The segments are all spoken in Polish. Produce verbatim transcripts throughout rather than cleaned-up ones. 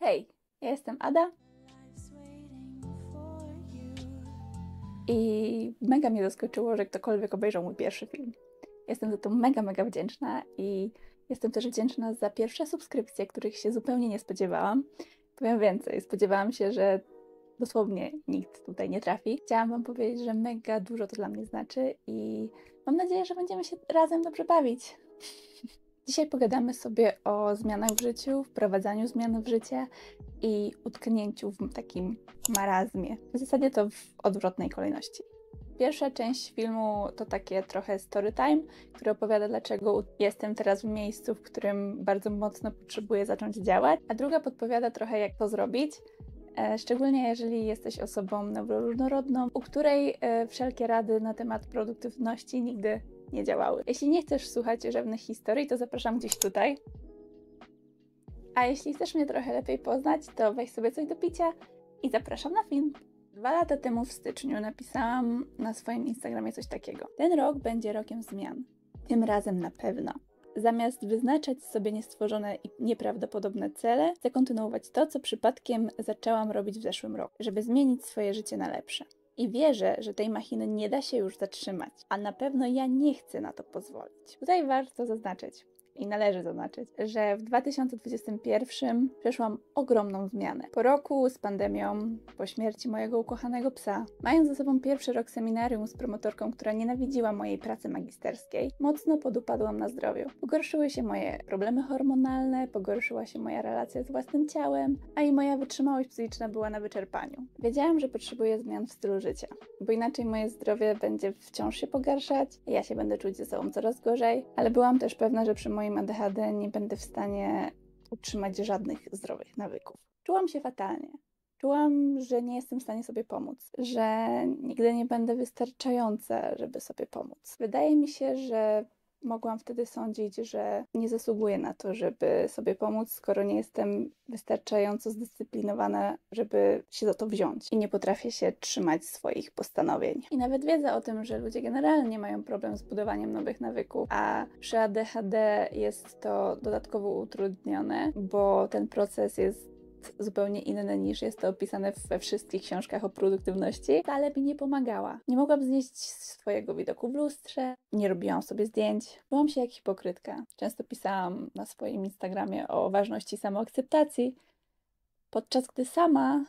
Hej, ja jestem Ada i mega mnie zaskoczyło, że ktokolwiek obejrzał mój pierwszy film. Jestem za to mega, mega wdzięczna i jestem też wdzięczna za pierwsze subskrypcje, których się zupełnie nie spodziewałam. Powiem więcej, spodziewałam się, że dosłownie nikt tutaj nie trafi. Chciałam Wam powiedzieć, że mega dużo to dla mnie znaczy i mam nadzieję, że będziemy się razem dobrze bawić. Dzisiaj pogadamy sobie o zmianach w życiu, wprowadzaniu zmian w życie i utknięciu w takim marazmie. W zasadzie to w odwrotnej kolejności. Pierwsza część filmu to takie trochę story time, które opowiada, dlaczego jestem teraz w miejscu, w którym bardzo mocno potrzebuję zacząć działać, a druga podpowiada trochę, jak to zrobić, szczególnie jeżeli jesteś osobą neuroróżnorodną, u której wszelkie rady na temat produktywności nigdy nie działały. Jeśli nie chcesz słuchać rzewnych historii, to zapraszam gdzieś tutaj. A jeśli chcesz mnie trochę lepiej poznać, to weź sobie coś do picia i zapraszam na film. Dwa lata temu w styczniu napisałam na swoim Instagramie coś takiego. Ten rok będzie rokiem zmian. Tym razem na pewno. Zamiast wyznaczać sobie niestworzone i nieprawdopodobne cele, chcę kontynuować to, co przypadkiem zaczęłam robić w zeszłym roku, żeby zmienić swoje życie na lepsze. I wierzę, że tej machiny nie da się już zatrzymać, a na pewno ja nie chcę na to pozwolić. Tutaj warto zaznaczyć, i należy zaznaczyć, że w dwa tysiące dwudziestym pierwszym przeszłam ogromną zmianę. Po roku z pandemią, po śmierci mojego ukochanego psa, mając za sobą pierwszy rok seminarium z promotorką, która nienawidziła mojej pracy magisterskiej, mocno podupadłam na zdrowiu. Pogorszyły się moje problemy hormonalne, pogorszyła się moja relacja z własnym ciałem, a i moja wytrzymałość psychiczna była na wyczerpaniu. Wiedziałam, że potrzebuję zmian w stylu życia, bo inaczej moje zdrowie będzie wciąż się pogarszać, ja się będę czuć ze sobą coraz gorzej, ale byłam też pewna, że przy moim A D H D nie będę w stanie utrzymać żadnych zdrowych nawyków. Czułam się fatalnie. Czułam, że nie jestem w stanie sobie pomóc, że nigdy nie będę wystarczająca, żeby sobie pomóc. Wydaje mi się, że mogłam wtedy sądzić, że nie zasługuję na to, żeby sobie pomóc, skoro nie jestem wystarczająco zdyscyplinowana, żeby się za to wziąć i nie potrafię się trzymać swoich postanowień. I nawet wiedza o tym, że ludzie generalnie mają problem z budowaniem nowych nawyków, a przy A D H D jest to dodatkowo utrudnione, bo ten proces jest zupełnie inne niż jest to opisane we wszystkich książkach o produktywności, wcale mi nie pomagała. Nie mogłam znieść swojego widoku w lustrze, nie robiłam sobie zdjęć, czułam się jak hipokrytka. Często pisałam na swoim Instagramie o ważności samoakceptacji, podczas gdy sama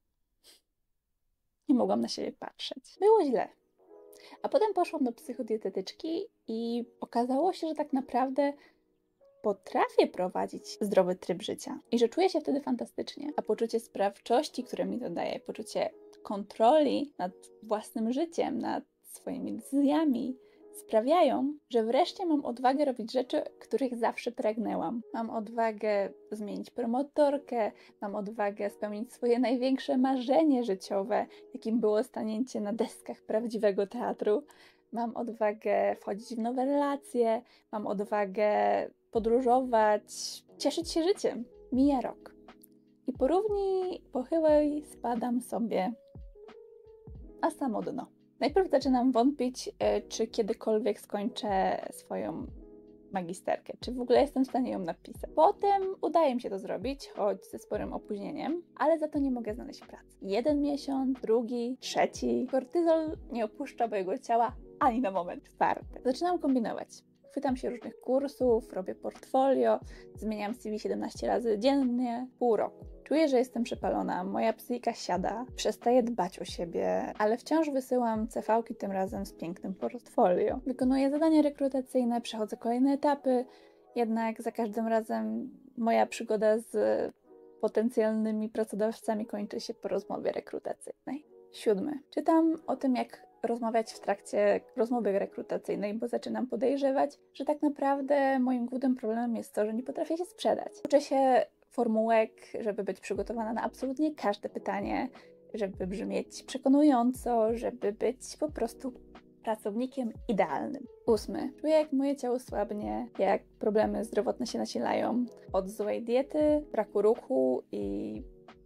nie mogłam na siebie patrzeć. Było źle. A potem poszłam do psychodietetyczki i okazało się, że tak naprawdę potrafię prowadzić zdrowy tryb życia i że czuję się wtedy fantastycznie. A poczucie sprawczości, które mi to daje, poczucie kontroli nad własnym życiem, nad swoimi decyzjami sprawiają, że wreszcie mam odwagę robić rzeczy, których zawsze pragnęłam. Mam odwagę zmienić promotorkę, mam odwagę spełnić swoje największe marzenie życiowe, jakim było stanięcie na deskach prawdziwego teatru. Mam odwagę wchodzić w nowe relacje, mam odwagę podróżować, cieszyć się życiem. Mija rok. I po równi pochyłej spadam sobie na samo dno. Najpierw zaczynam wątpić, czy kiedykolwiek skończę swoją magisterkę, czy w ogóle jestem w stanie ją napisać. Potem udaje mi się to zrobić, choć ze sporym opóźnieniem, ale za to nie mogę znaleźć pracy. Jeden miesiąc, drugi, trzeci. Kortyzol nie opuszcza mojego ciała ani na moment. Czwarty. Zaczynam kombinować. Chwytam się różnych kursów, robię portfolio, zmieniam C V siedemnaście razy dziennie, pół roku. Czuję, że jestem przepalona, moja psychika siada, przestaję dbać o siebie, ale wciąż wysyłam C V-ki tym razem z pięknym portfolio. Wykonuję zadania rekrutacyjne, przechodzę kolejne etapy, jednak za każdym razem moja przygoda z potencjalnymi pracodawcami kończy się po rozmowie rekrutacyjnej. Siódmy. Czytam o tym, jak rozmawiać w trakcie rozmowy rekrutacyjnej, bo zaczynam podejrzewać, że tak naprawdę moim głównym problemem jest to, że nie potrafię się sprzedać. Uczę się formułek, żeby być przygotowana na absolutnie każde pytanie, żeby brzmieć przekonująco, żeby być po prostu pracownikiem idealnym. Ósmy. Czuję, jak moje ciało słabnie, jak problemy zdrowotne się nasilają od złej diety, braku ruchu i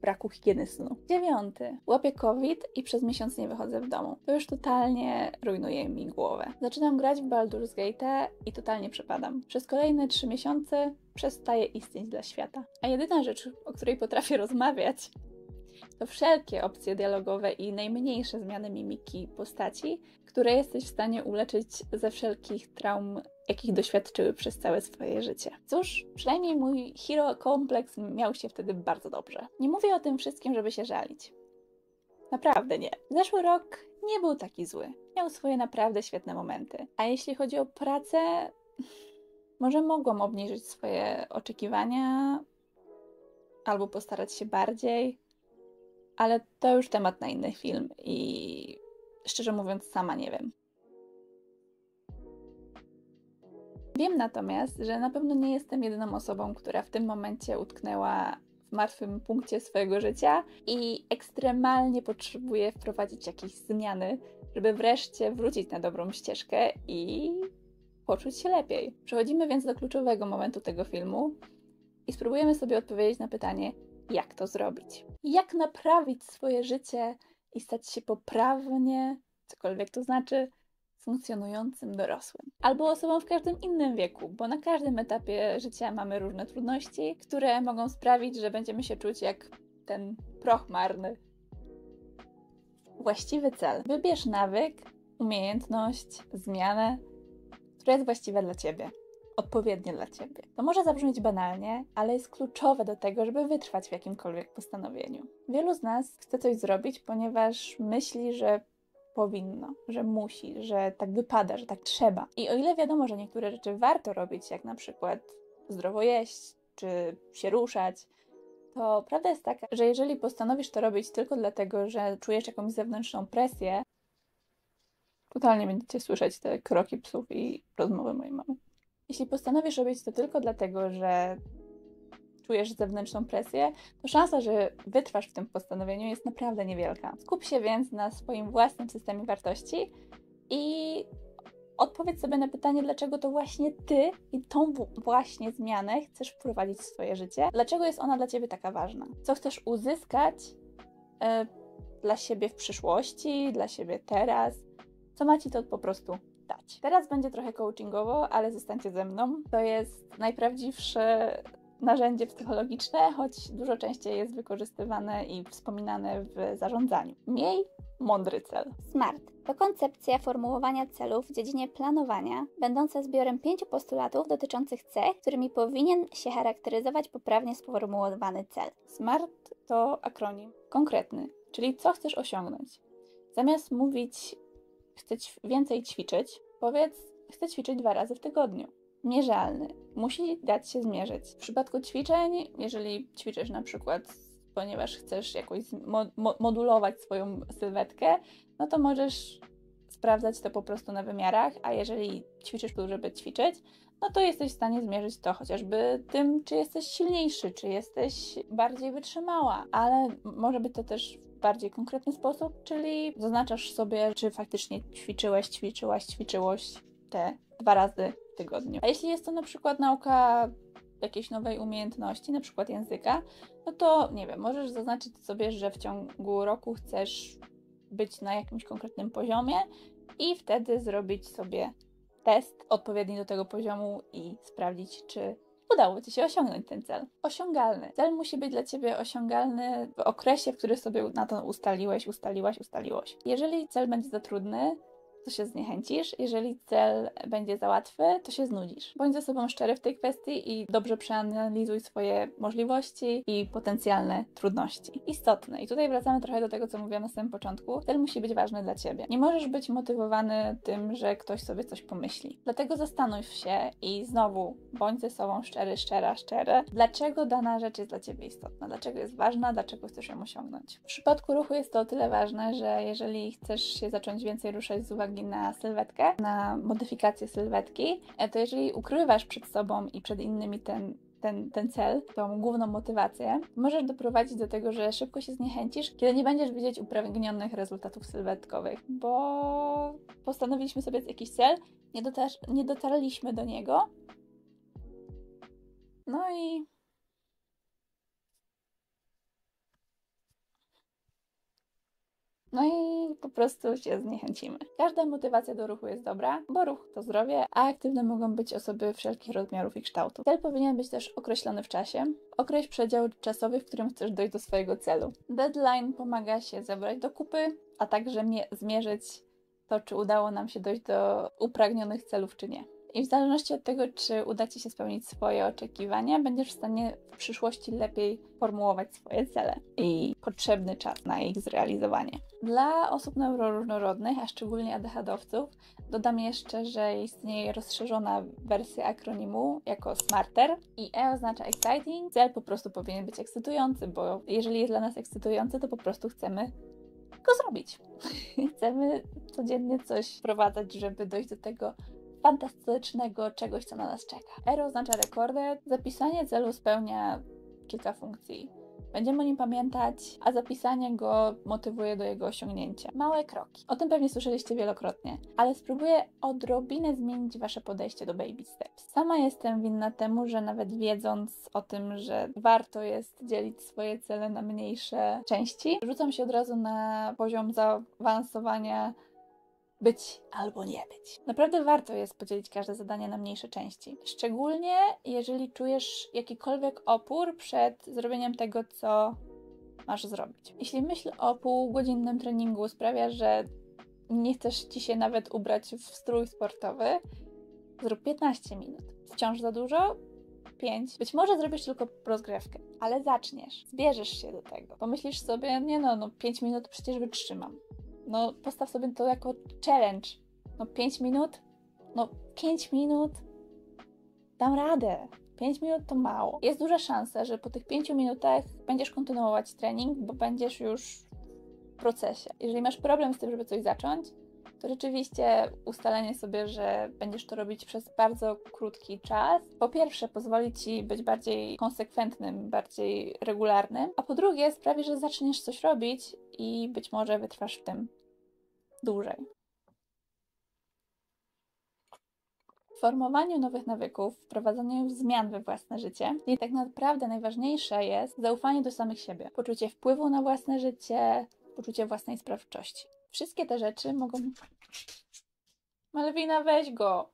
braku higieny snu. Dziewiąty. Łapię COVID i przez miesiąc nie wychodzę w domu. To już totalnie rujnuje mi głowę. Zaczynam grać w Baldur's Gate'a i totalnie przepadam. Przez kolejne trzy miesiące przestaję istnieć dla świata. A jedyna rzecz, o której potrafię rozmawiać, to wszelkie opcje dialogowe i najmniejsze zmiany mimiki postaci, które jesteś w stanie uleczyć ze wszelkich traum, jakich doświadczyły przez całe swoje życie. Cóż, przynajmniej mój hero kompleks miał się wtedy bardzo dobrze. Nie mówię o tym wszystkim, żeby się żalić. Naprawdę nie. Zeszły rok nie był taki zły. Miał swoje naprawdę świetne momenty. A jeśli chodzi o pracę, może mogłam obniżyć swoje oczekiwania albo postarać się bardziej, ale to już temat na inny film i szczerze mówiąc sama nie wiem. Wiem natomiast, że na pewno nie jestem jedyną osobą, która w tym momencie utknęła w martwym punkcie swojego życia i ekstremalnie potrzebuje wprowadzić jakieś zmiany, żeby wreszcie wrócić na dobrą ścieżkę i poczuć się lepiej. Przechodzimy więc do kluczowego momentu tego filmu i spróbujemy sobie odpowiedzieć na pytanie, jak to zrobić. Jak naprawić swoje życie i stać się poprawnie, cokolwiek to znaczy, funkcjonującym dorosłym. Albo osobą w każdym innym wieku, bo na każdym etapie życia mamy różne trudności, które mogą sprawić, że będziemy się czuć jak ten proch marny. Właściwy cel. Wybierz nawyk, umiejętność, zmianę, która jest właściwa dla Ciebie. Odpowiednie dla Ciebie. To może zabrzmieć banalnie, ale jest kluczowe do tego, żeby wytrwać w jakimkolwiek postanowieniu. Wielu z nas chce coś zrobić, ponieważ myśli, że powinno, że musi, że tak wypada, że tak trzeba. I o ile wiadomo, że niektóre rzeczy warto robić, jak na przykład zdrowo jeść, czy się ruszać, to prawda jest taka, że jeżeli postanowisz to robić tylko dlatego, że czujesz jakąś zewnętrzną presję, totalnie będziecie słyszeć te kroki psów i rozmowy mojej mamy. Jeśli postanowisz robić to tylko dlatego, że czujesz zewnętrzną presję, to szansa, że wytrwasz w tym postanowieniu jest naprawdę niewielka. Skup się więc na swoim własnym systemie wartości i odpowiedz sobie na pytanie, dlaczego to właśnie Ty i tą właśnie zmianę chcesz wprowadzić w swoje życie. Dlaczego jest ona dla Ciebie taka ważna? Co chcesz uzyskać e, dla siebie w przyszłości, dla siebie teraz? Co ma Ci to po prostu dać? Teraz będzie trochę coachingowo, ale zostańcie ze mną. To jest najprawdziwsze narzędzie psychologiczne, choć dużo częściej jest wykorzystywane i wspominane w zarządzaniu. Miej mądry cel. SMART to koncepcja formułowania celów w dziedzinie planowania, będąca zbiorem pięciu postulatów dotyczących cech, którymi powinien się charakteryzować poprawnie sformułowany cel. SMART to akronim konkretny, czyli co chcesz osiągnąć. Zamiast mówić chcę więcej ćwiczyć, powiedz chcę ćwiczyć dwa razy w tygodniu. Mierzalny. Musi dać się zmierzyć. W przypadku ćwiczeń, jeżeli ćwiczysz na przykład, ponieważ chcesz jakoś mo- mo- modulować swoją sylwetkę, no to możesz sprawdzać to po prostu na wymiarach, a jeżeli ćwiczysz tu, żeby ćwiczyć, no to jesteś w stanie zmierzyć to chociażby tym, czy jesteś silniejszy, czy jesteś bardziej wytrzymała, ale może być to też w bardziej konkretny sposób, czyli zaznaczasz sobie, czy faktycznie ćwiczyłeś, ćwiczyłaś, ćwiczyłoś te dwa razy w tygodniu. A jeśli jest to na przykład nauka jakiejś nowej umiejętności, na przykład języka, no to nie wiem, możesz zaznaczyć sobie, że w ciągu roku chcesz być na jakimś konkretnym poziomie i wtedy zrobić sobie test odpowiedni do tego poziomu i sprawdzić, czy udało Ci się osiągnąć ten cel. Osiągalny. Cel musi być dla Ciebie osiągalny w okresie, w którym sobie na to ustaliłeś, ustaliłaś, ustaliłoś. Jeżeli cel będzie za trudny, to się zniechęcisz. Jeżeli cel będzie za łatwy, to się znudzisz. Bądź ze sobą szczery w tej kwestii i dobrze przeanalizuj swoje możliwości i potencjalne trudności. Istotne. I tutaj wracamy trochę do tego, co mówiłam na samym początku. Cel musi być ważny dla Ciebie. Nie możesz być motywowany tym, że ktoś sobie coś pomyśli. Dlatego zastanów się i znowu bądź ze sobą szczery, szczera, szczery. Dlaczego dana rzecz jest dla Ciebie istotna? Dlaczego jest ważna? Dlaczego chcesz ją osiągnąć? W przypadku ruchu jest to o tyle ważne, że jeżeli chcesz się zacząć więcej ruszać z uwagi na sylwetkę, na modyfikację sylwetki, to jeżeli ukrywasz przed sobą i przed innymi ten, ten, ten cel, tą główną motywację, możesz doprowadzić do tego, że szybko się zniechęcisz, kiedy nie będziesz widzieć upragnionych rezultatów sylwetkowych, bo postanowiliśmy sobie jakiś cel, nie, dotar- nie dotarliśmy do niego, no i No i po prostu się zniechęcimy. Każda motywacja do ruchu jest dobra, bo ruch to zdrowie, a aktywne mogą być osoby wszelkich rozmiarów i kształtów. Cel powinien być też określony w czasie. Określ przedział czasowy, w którym chcesz dojść do swojego celu. Deadline pomaga się zebrać do kupy, a także zmierzyć to, czy udało nam się dojść do upragnionych celów, czy nie. I w zależności od tego, czy uda Ci się spełnić swoje oczekiwania, będziesz w stanie w przyszłości lepiej formułować swoje cele i potrzebny czas na ich zrealizowanie. Dla osób neuroróżnorodnych, a szczególnie A D H D-owców, dodam jeszcze, że istnieje rozszerzona wersja akronimu jako SMARTER i E oznacza exciting. Cel po prostu powinien być ekscytujący, bo jeżeli jest dla nas ekscytujący, to po prostu chcemy go zrobić. Chcemy codziennie coś wprowadzać, żeby dojść do tego fantastycznego czegoś, co na nas czeka. R oznacza rekorder. Zapisanie celu spełnia kilka funkcji. Będziemy o nim pamiętać, a zapisanie go motywuje do jego osiągnięcia. Małe kroki. O tym pewnie słyszeliście wielokrotnie, ale spróbuję odrobinę zmienić Wasze podejście do baby steps. Sama jestem winna temu, że nawet wiedząc o tym, że warto jest dzielić swoje cele na mniejsze części, rzucam się od razu na poziom zaawansowania być albo nie być. Naprawdę warto jest podzielić każde zadanie na mniejsze części. Szczególnie jeżeli czujesz jakikolwiek opór przed zrobieniem tego, co masz zrobić. Jeśli myśl o półgodzinnym treningu sprawia, że nie chcesz Ci się nawet ubrać w strój sportowy, zrób piętnaście minut. Wciąż za dużo? pięć. Być może zrobisz tylko rozgrzewkę, ale zaczniesz. Zbierzesz się do tego. Pomyślisz sobie, nie no, no pięć minut przecież wytrzymam. No postaw sobie to jako challenge. No pięć minut? No pięć minut? Dam radę. pięć minut to mało. Jest duża szansa, że po tych pięciu minutach będziesz kontynuować trening, bo będziesz już w procesie. Jeżeli masz problem z tym, żeby coś zacząć, to rzeczywiście ustalenie sobie, że będziesz to robić przez bardzo krótki czas, po pierwsze pozwoli Ci być bardziej konsekwentnym, bardziej regularnym, a po drugie sprawi, że zaczniesz coś robić i być może wytrwasz w tym dłużej. W formowaniu nowych nawyków, wprowadzaniu zmian we własne życie i tak naprawdę najważniejsze jest zaufanie do samych siebie, poczucie wpływu na własne życie, poczucie własnej sprawczości. Wszystkie te rzeczy mogą... Malwina, weź go!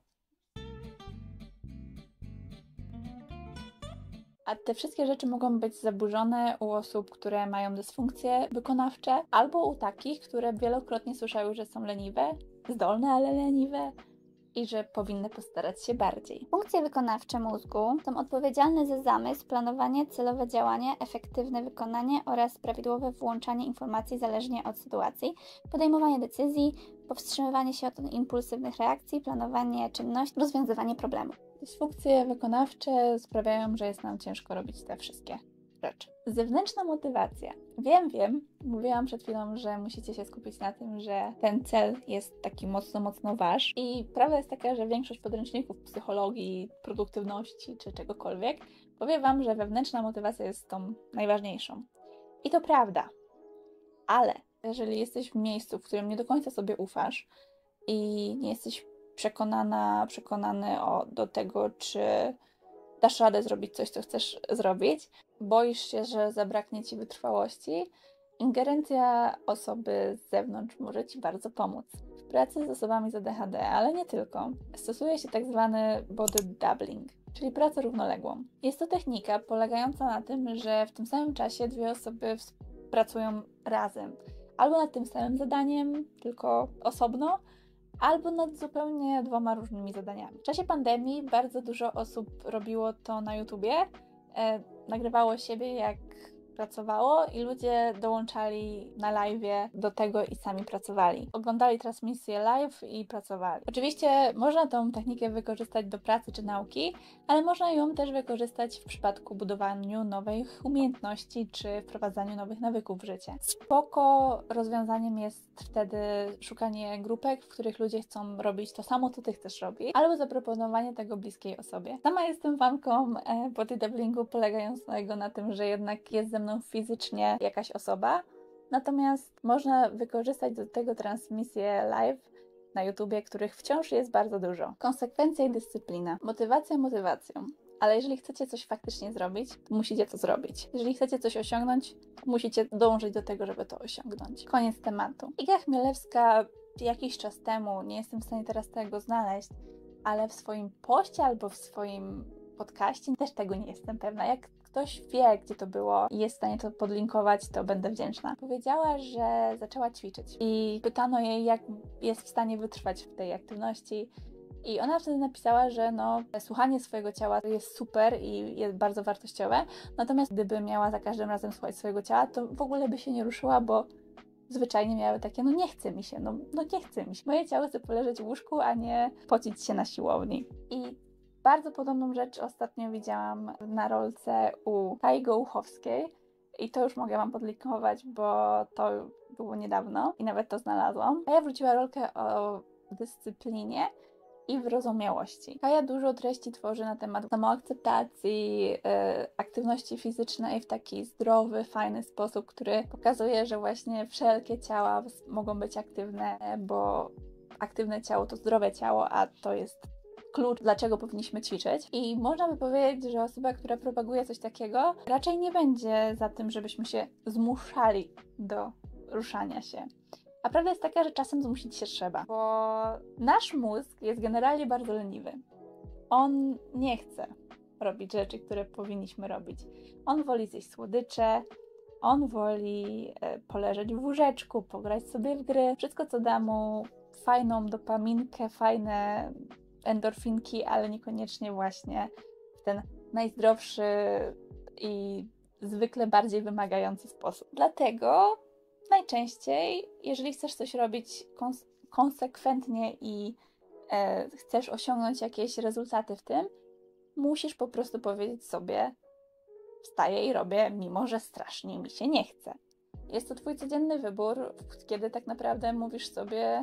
A te wszystkie rzeczy mogą być zaburzone u osób, które mają dysfunkcje wykonawcze, albo u takich, które wielokrotnie słyszały, że są leniwe, zdolne, ale leniwe i że powinny postarać się bardziej. Funkcje wykonawcze mózgu są odpowiedzialne za zamysł, planowanie, celowe działanie, efektywne wykonanie oraz prawidłowe włączanie informacji zależnie od sytuacji, podejmowanie decyzji, powstrzymywanie się od impulsywnych reakcji, planowanie czynności, rozwiązywanie problemów. Dysfunkcje wykonawcze sprawiają, że jest nam ciężko robić te wszystkie rzeczy. Zewnętrzna motywacja. Wiem, wiem, mówiłam przed chwilą, że musicie się skupić na tym, że ten cel jest taki mocno, mocno wasz. I prawda jest taka, że większość podręczników psychologii, produktywności czy czegokolwiek powie wam, że wewnętrzna motywacja jest tą najważniejszą. I to prawda. Ale jeżeli jesteś w miejscu, w którym nie do końca sobie ufasz i nie jesteś przekonana, przekonany o, do tego, czy dasz radę zrobić coś, co chcesz zrobić, boisz się, że zabraknie Ci wytrwałości, ingerencja osoby z zewnątrz może Ci bardzo pomóc. W pracy z osobami z A D H D, ale nie tylko, stosuje się tak zwany body doubling, czyli pracę równoległą. Jest to technika polegająca na tym, że w tym samym czasie dwie osoby pracują razem. Albo nad tym samym zadaniem, tylko osobno, albo nad zupełnie dwoma różnymi zadaniami. W czasie pandemii bardzo dużo osób robiło to na YouTubie, e, nagrywało siebie, jak pracowało i ludzie dołączali na live'ie do tego i sami pracowali. Oglądali transmisję live i pracowali. Oczywiście można tą technikę wykorzystać do pracy czy nauki, ale można ją też wykorzystać w przypadku budowaniu nowych umiejętności czy wprowadzaniu nowych nawyków w życie. Spoko rozwiązaniem jest wtedy szukanie grupek, w których ludzie chcą robić to samo, co ty chcesz robić, albo zaproponowanie tego bliskiej osobie. Sama jestem fanką e, body doublingu polegającego na tym, że jednak jest ze mną fizycznie jakaś osoba, natomiast można wykorzystać do tego transmisje live na YouTubie, których wciąż jest bardzo dużo. Konsekwencja i dyscyplina. Motywacja motywacją, ale jeżeli chcecie coś faktycznie zrobić, to musicie to zrobić. Jeżeli chcecie coś osiągnąć, to musicie dążyć do tego, żeby to osiągnąć. Koniec tematu. Iga Chmielewska jakiś czas temu, nie jestem w stanie teraz tego znaleźć, ale w swoim poście albo w swoim podcaście, też tego nie jestem pewna. Jak ktoś wie, gdzie to było i jest w stanie to podlinkować, to będę wdzięczna. Powiedziała, że zaczęła ćwiczyć i pytano jej, jak jest w stanie wytrwać w tej aktywności. I ona wtedy napisała, że no, słuchanie swojego ciała jest super i jest bardzo wartościowe, natomiast gdyby miała za każdym razem słuchać swojego ciała, to w ogóle by się nie ruszyła, bo zwyczajnie miały takie, no nie chce mi się, no, no nie chce mi się. Moje ciało chce poleżeć w łóżku, a nie pocić się na siłowni. I bardzo podobną rzecz ostatnio widziałam na rolce u Kai Gołuchowskiej i to już mogę Wam podlinkować, bo to było niedawno i nawet to znalazłam. Kaja wróciła rolkę o dyscyplinie i wyrozumiałości. Kaja dużo treści tworzy na temat samoakceptacji, yy, aktywności fizycznej w taki zdrowy, fajny sposób, który pokazuje, że właśnie wszelkie ciała mogą być aktywne, bo aktywne ciało to zdrowe ciało, a to jest klucz, dlaczego powinniśmy ćwiczyć. I można by powiedzieć, że osoba, która propaguje coś takiego, raczej nie będzie za tym, żebyśmy się zmuszali do ruszania się. A prawda jest taka, że czasem zmusić się trzeba, bo nasz mózg jest generalnie bardzo leniwy. On nie chce robić rzeczy, które powinniśmy robić. On woli zjeść słodycze, on woli poleżeć w łóżeczku, pograć sobie w gry. Wszystko, co da mu fajną dopaminkę, fajne endorfinki, ale niekoniecznie właśnie w ten najzdrowszy i zwykle bardziej wymagający sposób. Dlatego najczęściej, jeżeli chcesz coś robić kons- konsekwentnie i e, chcesz osiągnąć jakieś rezultaty w tym, musisz po prostu powiedzieć sobie, wstaję i robię, mimo że strasznie mi się nie chce. Jest to Twój codzienny wybór, kiedy tak naprawdę mówisz sobie,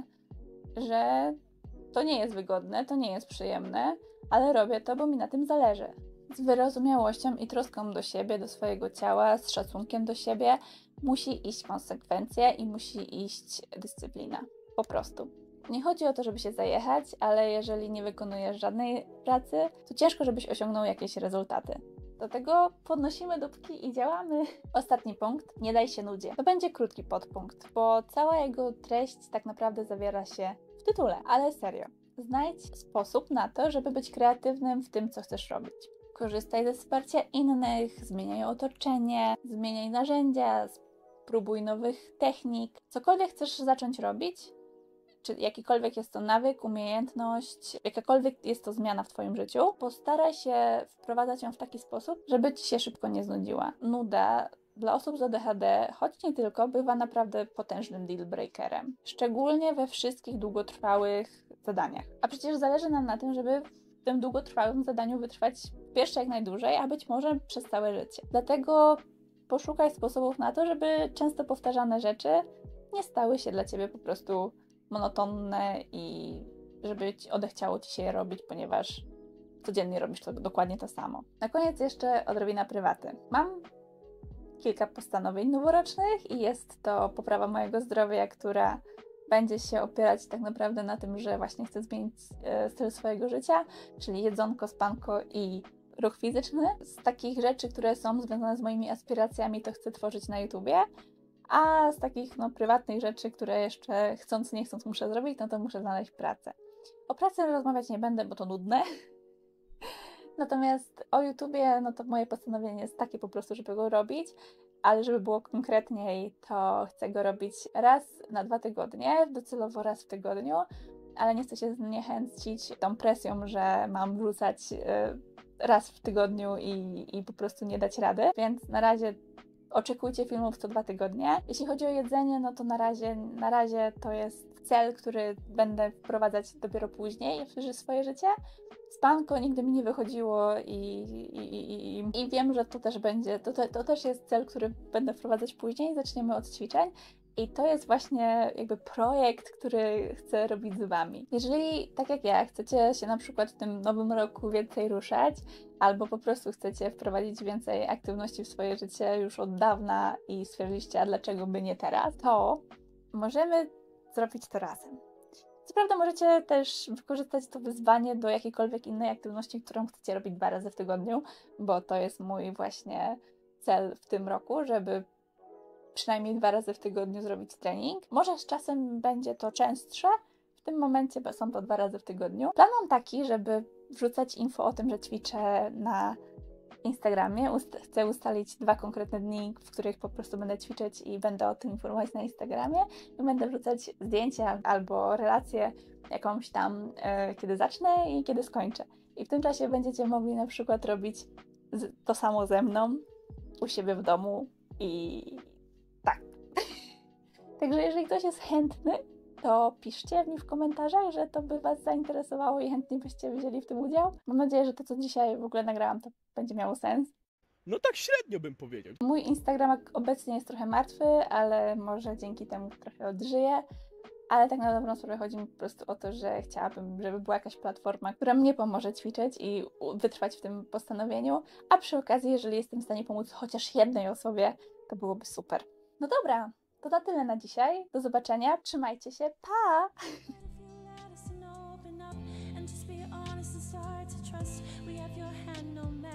że to nie jest wygodne, to nie jest przyjemne, ale robię to, bo mi na tym zależy. Z wyrozumiałością i troską do siebie, do swojego ciała, z szacunkiem do siebie musi iść konsekwencja i musi iść dyscyplina. Po prostu. Nie chodzi o to, żeby się zajechać, ale jeżeli nie wykonujesz żadnej pracy, to ciężko, żebyś osiągnął jakieś rezultaty. Dlatego podnosimy dupki i działamy. Ostatni punkt. Nie daj się nudzie. To będzie krótki podpunkt, bo cała jego treść tak naprawdę zawiera się w tytule. Ale serio. Znajdź sposób na to, żeby być kreatywnym w tym, co chcesz robić. Korzystaj ze wsparcia innych, zmieniaj otoczenie, zmieniaj narzędzia, spróbuj nowych technik. Cokolwiek chcesz zacząć robić, czy jakikolwiek jest to nawyk, umiejętność, jakakolwiek jest to zmiana w Twoim życiu, postaraj się wprowadzać ją w taki sposób, żeby Ci się szybko nie znudziła. Nuda dla osób z A D H D, choć nie tylko, bywa naprawdę potężnym deal breakerem. Szczególnie we wszystkich długotrwałych zadaniach. A przecież zależy nam na tym, żeby w tym długotrwałym zadaniu wytrwać pierwsze jak najdłużej, a być może przez całe życie. Dlatego poszukaj sposobów na to, żeby często powtarzane rzeczy nie stały się dla Ciebie po prostu monotonne i żeby odechciało Ci się je robić, ponieważ codziennie robisz to dokładnie to samo. Na koniec jeszcze odrobina prywaty. Mam kilka postanowień noworocznych i jest to poprawa mojego zdrowia, która będzie się opierać tak naprawdę na tym, że właśnie chcę zmienić e, styl swojego życia, czyli jedzonko, spanko i ruch fizyczny. Z takich rzeczy, które są związane z moimi aspiracjami, to chcę tworzyć na YouTubie, a z takich no, prywatnych rzeczy, które jeszcze chcąc, nie chcąc muszę zrobić, no to muszę znaleźć pracę. O pracy rozmawiać nie będę, bo to nudne. Natomiast o YouTubie, no to moje postanowienie jest takie po prostu, żeby go robić, ale żeby było konkretniej, to chcę go robić raz na dwa tygodnie, docelowo raz w tygodniu, ale nie chcę się zniechęcić tą presją, że mam wrzucać raz w tygodniu i, i po prostu nie dać rady, więc na razie oczekujcie filmów co dwa tygodnie. Jeśli chodzi o jedzenie, no to na razie, na razie to jest cel, który będę wprowadzać dopiero później w swoje życie. Spanko nigdy mi nie wychodziło i, i, i, i, i wiem, że to też będzie, to, to, to też jest cel, który będę wprowadzać później. Zaczniemy od ćwiczeń. I to jest właśnie jakby projekt, który chcę robić z Wami. Jeżeli, tak jak ja, chcecie się na przykład w tym nowym roku więcej ruszać, albo po prostu chcecie wprowadzić więcej aktywności w swoje życie już od dawna i stwierdziliście, a dlaczego by nie teraz, to możemy zrobić to razem. Co prawda możecie też wykorzystać to wyzwanie do jakiejkolwiek innej aktywności, którą chcecie robić dwa razy w tygodniu, bo to jest mój właśnie cel w tym roku, żeby przynajmniej dwa razy w tygodniu zrobić trening. Może z czasem będzie to częstsze, w tym momencie bo są to dwa razy w tygodniu. Plan mam taki, żeby wrzucać info o tym, że ćwiczę na Instagramie. Ust- chcę ustalić dwa konkretne dni, w których po prostu będę ćwiczyć i będę o tym informować na Instagramie i będę wrzucać zdjęcia albo relacje jakąś tam, e, kiedy zacznę i kiedy skończę. I w tym czasie będziecie mogli na przykład robić z- to samo ze mną u siebie w domu i tak. Także jeżeli ktoś jest chętny, to piszcie mi w komentarzach, że to by Was zainteresowało i chętnie byście wzięli w tym udział. Mam nadzieję, że to, co dzisiaj w ogóle nagrałam, to będzie miało sens. No tak średnio bym powiedział. Mój Instagram obecnie jest trochę martwy, ale może dzięki temu trochę odżyje. Ale tak na dobrą sprawę chodzi mi po prostu o to, że chciałabym, żeby była jakaś platforma, która mnie pomoże ćwiczyć i wytrwać w tym postanowieniu. A przy okazji, jeżeli jestem w stanie pomóc chociaż jednej osobie, to byłoby super. No dobra, to na tyle na dzisiaj. Do zobaczenia. Trzymajcie się. Pa! And just be honest and start to trust. We have your hand no matter